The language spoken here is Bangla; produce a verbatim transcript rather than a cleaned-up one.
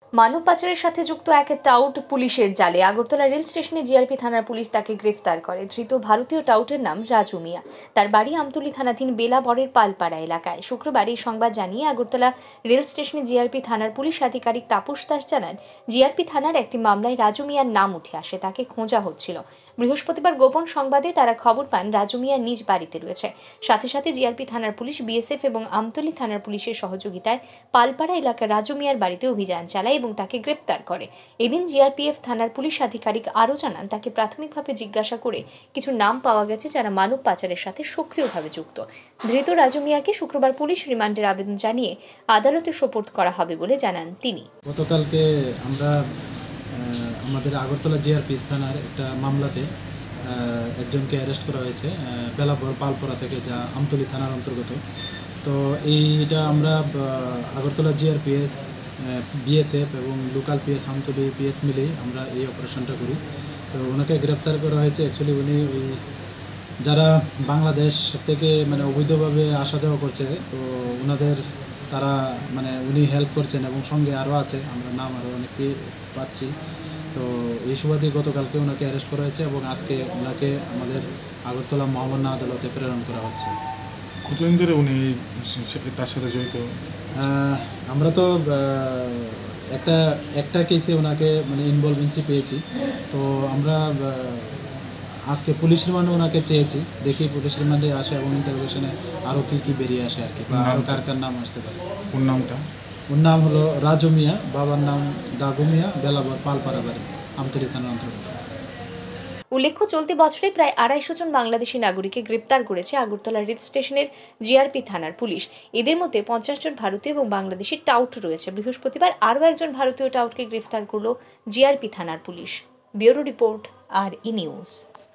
মানব পাচারের সাথে যুক্ত এক টাউট পুলিশের জালে আগরতলা রেল স্টেশনে জিআরপি থানার পুলিশ তাকে গ্রেফতার করে। ধৃত ভারতীয় টাউটের নাম রাজু মিয়া। তার বাড়ি আমতলী থানাধীন বেলাবরের পালপাড়া এলাকায়। শুক্রবার এই সংবাদ জানিয়ে আগরতলা রেল স্টেশনে জিআরপি থানার পুলিশ আধিকারিক তাপস দাস জানান, জিআরপি থানার একটি মামলায় রাজু মিয়ার নাম উঠে আসে, তাকে খোঁজা হচ্ছিল। বৃহস্পতিবার গোপন সংবাদে তারা খবর পান রাজু মিয়া নিজ বাড়িতে রয়েছে। সাথে সাথে জিআরপি থানার পুলিশ, বিএসএফ এবং আমতলী থানার পুলিশের সহযোগিতায় পালপাড়া এলাকার রাজু মিয়ার বাড়িতে অভিযান চালায় এবং তাকে গ্রেপ্তার করে। এদিন জিআরপিএফ থানার পুলিশ আধিকারিক আরও জানান, তাকে প্রাথমিকভাবে জিজ্ঞাসা করে কিছু নাম পাওয়া গেছে যারা মানব পাচারের সাথে সক্রিয়ভাবে যুক্ত। ধৃত রাজু মিয়াকে শুক্রবার পুলিশ রিমান্ডের আবেদন জানিয়ে আদালতে সোপর্দ করা হবে বলে জানান তিনি। গতকালকে আমরা আমাদের আগরতলা জিআরপি থানার একটা মামলাতে একজনকে অ্যারেস্ট করা হয়েছে বেলাবর পালপাড়া থেকে, যা আমতলী থানার অন্তর্গত। তো এইটা আমরা আগরতলা জিআরপিএস, বিএসএফ এবং লোকাল পিএস আমতলী পিএস মিলেই আমরা এই অপারেশনটা করি। তো ওনাকে গ্রেপ্তার করা হয়েছে। অ্যাকচুয়ালি উনি ওই যারা বাংলাদেশ থেকে মানে অবৈধভাবে আসা যাওয়া করছে, তো ওনাদের তারা মানে উনি হেল্প করছেন এবং সঙ্গে আরও আছে, আমরা নাম আরও অনেকে পাচ্ছি। তো এই সুবাদে গতকালকে ওনাকে অ্যারেস্ট করা হয়েছে এবং আজকে ওনাকে আমাদের আগরতলা মহামান্য আদালতে প্রেরণ করা হচ্ছে। কতদিন ধরে উনি তার সাথে জড়িত? আমরা তো একটা একটা কেসে ওনাকে মানে ইনভলভেন্সি পেয়েছি। তো আমরা আজকে পুলিশ রিমান্ডে ওনাকে চেয়েছি, দেখি পুলিশ রিমান্ডে আসে এবং ইন্টারোগেশনে আরও কী কী বেরিয়ে আসে আর কি, বা আরও কার কার নাম আসতে পারে। ওর নামটা ওর নাম হলো রাজু মিয়া, বাবার নাম দাগু মিয়া, বেলাবর পালপাড়া বাড়ি, আমতলী থানার অন্তর্গত। উল্লেখ্য, চলতি বছরে প্রায় আড়াইশো জন বাংলাদেশি নাগরিককে গ্রেপ্তার করেছে আগরতলা রেল স্টেশনের জিআরপি থানার পুলিশ। এদের মধ্যে পঞ্চাশ জন ভারতীয় এবং বাংলাদেশি টাউট রয়েছে। বৃহস্পতিবার আরও একজন ভারতীয় টাউটকে গ্রেফতার করল জিআরপি থানার পুলিশ। Bureau report, R E news.